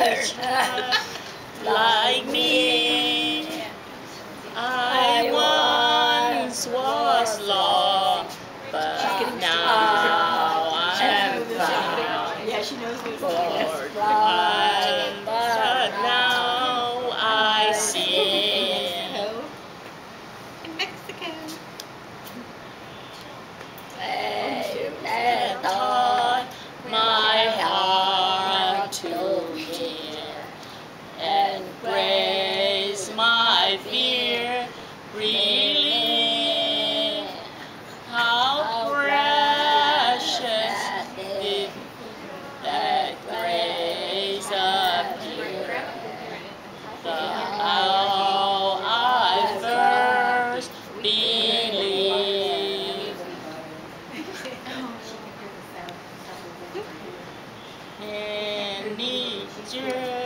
child like me. I once was lost, but now I'm found. Yeah, she knows who's Lord, but now I see. In Mexico. That taught my heart to hear and praise my fear. Really, how precious did that grace appear. The hour I first believed. Any journey